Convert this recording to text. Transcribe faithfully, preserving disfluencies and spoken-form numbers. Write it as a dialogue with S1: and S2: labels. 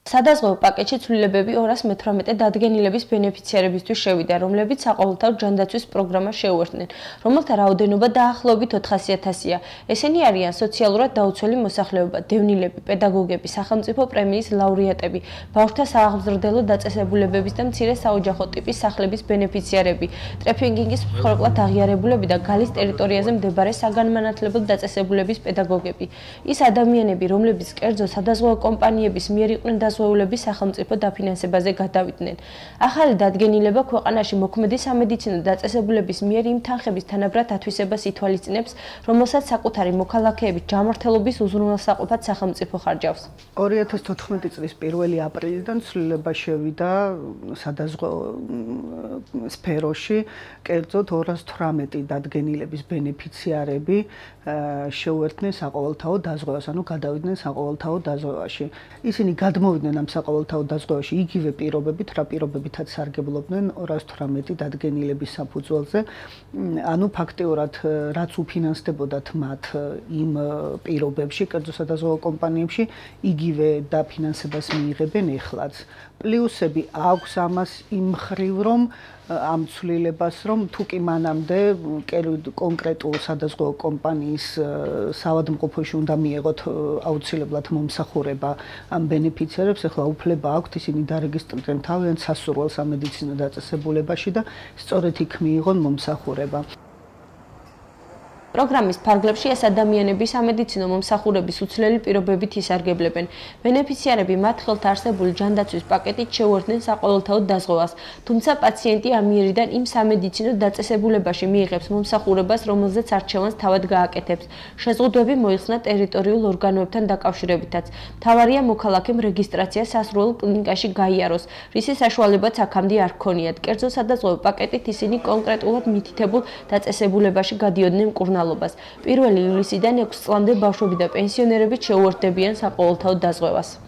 S1: სადაზღვევო პაკეტში ცვლილებები ორას მეთვრამეტე დადგენილების ბენეფიციარებისთვის შევიდა, რომლებიც საყოველთაო ჯანდაცვის პროგრამას შეუერთდნენ, რომელთა რაოდენობა დაახლოებით ოთხასი ათასია. ესენი არიან სოციალურად დაუცველი მოსახლეობა, დევნილები, პედაგოგები, სახელმწიფო პრემიის ლაურეატები, ბავშვთა სააღმზრდელო დაწესებულებების და მცირე საოჯახო ტიპის სახლების ბენეფიციარები, ტრეფიკინგის მსხვერპლად აღიარებულები და გალის ტერიტორიაზე მდებარე საგანმანათლებლო დაწესებულების პედაგოგები. ის ადამიანები, რომლებიც კერძო სადაზღვევო კომპანიების მიერ იყვნენ დაზღვეულების სახელმწიფო დაფინანსებაზე გადავიდნენ. ახალი დადგენილება ქვეყანაში მოქმედი სამედიცინო დაწესებულების მიერ იმ თანხების თანაბრად ათვისებას ითვალისწინებს, რომელსაც საკუთარი მოქალაქეების ჯანმრთელობის უზრუნველსაყოფად სახელმწიფო ხარჯავს.
S2: ორი ათას თოთხმეტი წლის პირველი აპრილიდან ცვლილება შევიდა სადაზღვევო სფეროში, კერძოდ ორას თვრამეტი დადგენილების ბენეფიციარები შეუერთდნენ საყოველთაო დაზღვევას, ანუ გადავიდნენ საყოველთაო დაზღვევაში. ისინი გადმოვიდნენ ამ საყოველთაო დაზღვევაში იგივე პირობებით, რა პირობებითაც სარგებლობდნენ ორას თვრამეტი დადგენილების საფუძველზე, ანუ ფაქტიურად რაც უფინანსდებოდათ მათ იმ პირობებში, კერძო სადაზღვევო კომპანიებში, იგივე დაფინანსებას მიიღებენ ეხლაც. პლუსები აქვს ამას იმ მხრივ, რომ ამ ცვლილებას, რომ თუ კი მანამდე კონკრეტულ სადაზღვევო კომპანიის საავადმყოფოში უნდა მიეღოთ აუცილებლად მომსახურება ამ ბენეფიციარებს, ახლა უფლება აქვთ ისინი დარეგისტრირდნენ თავიანთ სასურველ სამედიცინო დაწესებულებაში და სწორედ იქ მიიღონ მომსახურება.
S1: პროგრამის ფარგლებში ეს ადამიანები სამედიცინო მომსახურების უცვლელი პირობებით ისარგებლებენ. ბენეფიციარები მათ ხელთ არსებული ჯანდაცვის პაკეტით შეუერთდნენ საყოველთაო დაზღვევას, თუმცა პაციენტი ამიერიდან იმ სამედიცინო დაწესებულებაში მიიღებს მომსახურებას, რომელზეც არჩევანს თავად გააკეთებს. შეზღუდვები მოიხსნა ტერიტორიულ ორგანოებთან დაკავშირებითაც. მთავარია მოქალაქემ რეგისტრაცია სასურველ კლინიკაში გაიაროს, რისი საშუალებაც აქამდე არ ჰქონიათ. კერძო სადაზღვევო პაკეტით ისინი კონკრეტულად მითითებულ დაწესებულებაში გადიოდნენ მკურნალობას. პირველი ივლისიდან ექვსი წლამდე ბავშვები და პენსიონერები შეუერთდებიან საყოველთაო დაზღვევას.